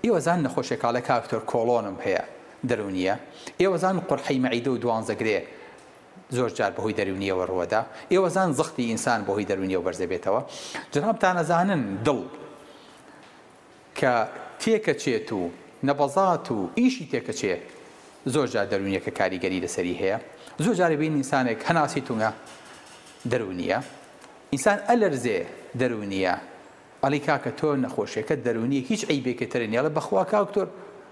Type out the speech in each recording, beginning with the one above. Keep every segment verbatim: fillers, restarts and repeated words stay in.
ئێوەزان نەخۆشیێکاڵە کاکتۆر کۆڵۆنم هەیە دەرونیە، ئێوەزان قورحەی مەعیدە و دوانزەگرێ زۆر جار بەهۆی دەرونیەوە ڕوەدا، ئێوەزان زەختی ئینسان بەهۆی دەرونیەوە بەرزە بێتەوە. جەنابتان ئەزانن دڵ کە تێکەچێت و نەبەزات و ئیشی تێکەچێ زۆر جار دەرونیەکە کاریگەری لەسەری هەیە. زۆر جارە بین ئینسانێک هەناسی تونگە دەرونیە، ئینسان ئەلەرزێ دەرونیە، ئەڵی کاکە تۆ نەخۆشیەکە دەرونیە هیچ عیبێکێتر نیە، لە بەخوا کاکتۆر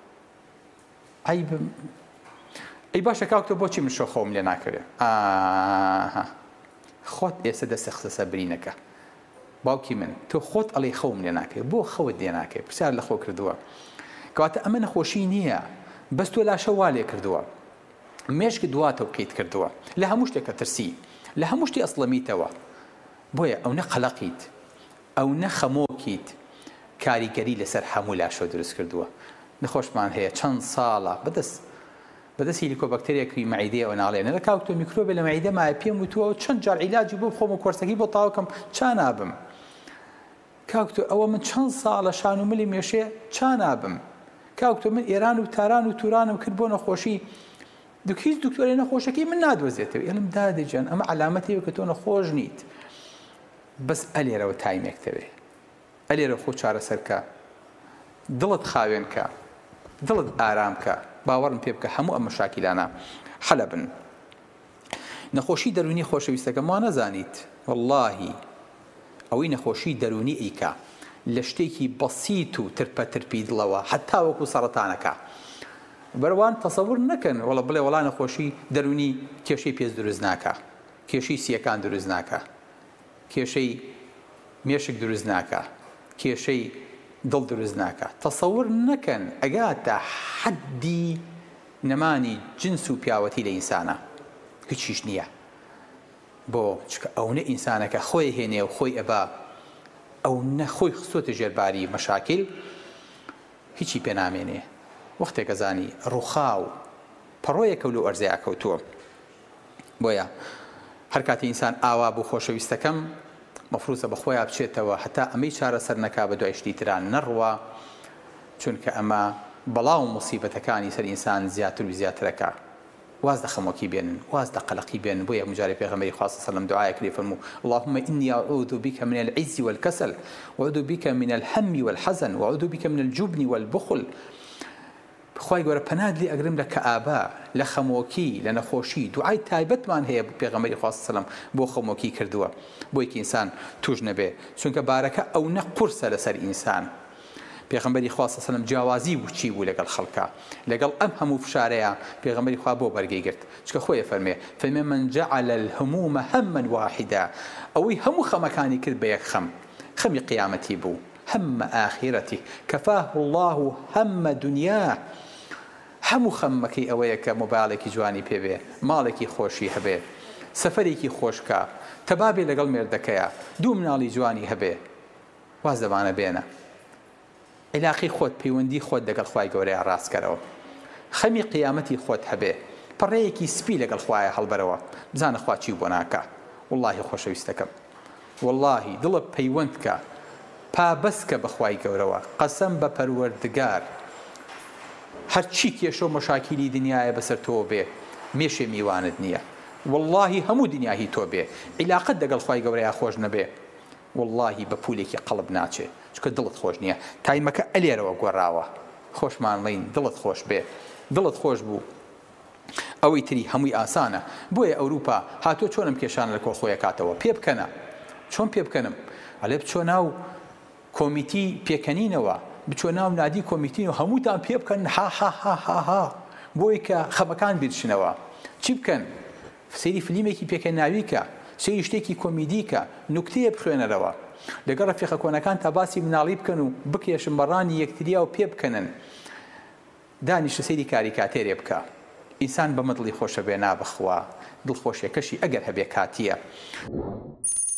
عیبم ئەی باشە کاکتۆ بۆچی من شۆخەوم لێ ناکەوێت؟ ئاها خۆت ئێستا دەستە خستە برینەکە. باوکی من تۆ خۆت ئەڵێ خەوم لێ ناکەوێت، بۆ خەوت لێ ناکەوێت؟ پرسیار لە خۆ کردووە. کەواتە ئەمە نەخۆشی نییە، بەس تۆ لاشە وا لێ کردووە، مێشک دواتە و بکەیت کردووە، لە هەموو شتێکە ترسی، لە هەموو شتی ئەسڵەمیتەوە. بۆیە ئەو نە قەلەقیت، ئەو نە خەمۆکیت، کاریگەری لەسەر هەموو لاشە دروست کردووە. نەخۆشمان هەیە چەند ساڵە بەدەست بەدەست هیلیکۆبەکتەریەکی مەعیدەیە ئەوە ناڵێنە لە کاکتۆ میکرۆبێ لە مەعیدە مایە پێم وتووە چەند جار عیلاجی بۆ بخۆم و کۆرسەکەی بۆ تاوکەم چا نابم. کاکتۆ ئەوە من چەند ساڵە شان و ملی مێشێ چا نابم. کاکتۆ من ئێران و تاران و تورانم کرد بۆ نەخۆشی، هیچ دکتۆرێ نەخۆشەکەی من نادۆزێتەوە. ئێڵم دادەجان ئەمە عەلامەتێکە کە تۆ نەخۆش نیت، بەس ئەلێرەوە تایمێکتەوێ، ئەلێرە خۆ چارەسەرکە، دڵت خاوێنکە، دڵت ئارامکە، باوەڕم پێ بکە هەموو ئەم مشاکلانە حەلە بن. نەخۆشی دەرونی خۆشەویستەکەم وا نەزانیت، وەڵڵاهی ئەوەی نەخۆشی دەرونی ئیکا لە شتێکی بەسیت و ترپە ترپی دڵەوە حتا وەکو سەرەتانەکە. بەروان تەسەور نەکەن وەڵە بڵێ وەڵا نەخۆشی دەرونی کێشەی پێست دروست ناکە، کێشەی سیەکان دروست ناکە، کێشەی مێشک دروست ناکە، کێشەی دڵ دروست ناکە. تەسەور نەکەن ئەگاتە حەدی نەمانی جنس و پیاوەتی لە ئینسانە هیچیش نییە. بۆ چکە ئەوە ئینسانەکە خۆی هێنێ و خۆی ئەبا، ئەو نە خۆی خستۆتە ژێرباری مەشاکل، هیچی پێ نامێنێ. وەختێکە زانی ڕووخا و پەڕۆیەکە و لە ئەرزەیە کەوتووە. بۆیە هەر کاتی ئینسان ئاوا بوو خۆشەویستەکەم مەفروضە بە خۆیان بچێتەوە هەتا ئەمەی چارەسەر نەکا بە دوای شتی تران نەڕوا، چونکە ئەمە بەڵاو موسیبەتەکانی سەر ئینسان زیاتر و زیاترەکە. واز دە خەمۆکی بێنن، واز دە قەلەقی بێنن. بۆیە مجارێ پێغەمبەری خوا صلی الله علیه و سلم دوعایەک لێ فەرموو اللهم إني أعوذ بك من العجز والكسل وأعوذ بك من الهم والحزن وأعوذ بك من الجبن والبخل. خی گەورە پەنات لێ ئەگرم لە کەئابە، لە خەمۆکی، لە نەخۆشی. دوعای تایبەتمان هەیە پێغەمبەری خوا صلی الله علیه و سلم بۆ خەمۆکی کردووە، بۆی کە ئینسان توش نەبێ، چونکە بارەکە ئەو نە قورسە لەسەر ئینسان. پێغەمبەری خوا صلی الله علیه و سلم جیاوازی بچی بوو لەگەڵ خەڵکە، لەگەڵ ئەم هەموو فشارەیە پێغەمبەری خوا بۆ بەرگەی گرت، چکە خۆی فەرمێ فەرمێ من جعل الهموم هما واحدا، ئەوەی هەموو خەمەکانی کرد بە یەک خەم، خەمی قیامەتی بوو، هم آخرته كفاه الله هم دنياه. هەموو خەممەکەی ئەوەیە کە مۆبایلێکی جوانی پێبێ، ماڵێکی خۆشی هەبێ، سەفەرێکی خۆشکە، تەبابێ لەگەڵ مێردەکەیە، دوو مناڵی جوانی هەبێ، واز دەبانە بێنە. عیلاقی خۆت، پەیوەندی خۆت لەگەڵ خوای گەورەیە ڕاستکەرەوە، خەمی قیامەتی خۆت هەبێ، پەڕەیەکی سپی لەگەڵ خوایە هەڵبەرەوە، بزانە خوا چی بۆ ناکە. وەڵڵاهی خۆشەویستەکەم، وەڵڵاهی دڵت پەیوەند کە، پابەستکە بە خوای گەورەوە، قەسەم بە پەروەردگار، هەرچی کێشە و مەشاکیلی دنیاە بەسەر تۆ بێ، مێشێ میوانت نییە. وەڵڵاهی هەموو دنیاهی تۆ بێ، عیلاقەت لەگەڵ خوای گەورەیە خۆش نەبێ، وەڵڵاهی بە پولێکی قەڵب ناچێ، چکە دڵت خۆش نییە. تایمەکە ئەلێرەوە گۆڕاوە، خۆشمان لین، دڵت خۆش بێ. دڵت خۆش بوو ئەوەی تری هەمووی ئاسانە. بۆیە ئەوروپا هاتۆ چۆنم کێشانە لە کۆڵخۆیە کاتەوە پێ بکەنە. چۆن پێ بکەنم؟ ئەلێ بچۆ ناو کۆمیتی پێکەنینەوە، بچۆ ناو نادی کۆمیتین و هەمووتان پێ بکەن ها ها ها ها ها، بۆی کە خەمەکان بیرچنەوە. چی بکەن؟ سەیری فلیمێکی پێکەناویکە، سەیری شتێکی کۆمیدیکە، نوکتەیە بخوێنەرەوە، لەگەڵ ڕەفیقە کۆنەکان تا باسی مناڵی بکەن و بکێشن بەڕانی یەکتریا و پێ بکەنن. دانیشە سەیری کاریکاتێرێ بکە. ئینسان بە مەدڵی خۆشە بێ نابخوا، دڵخۆشیەکەشی ئەگەر هەبێ کاتیە.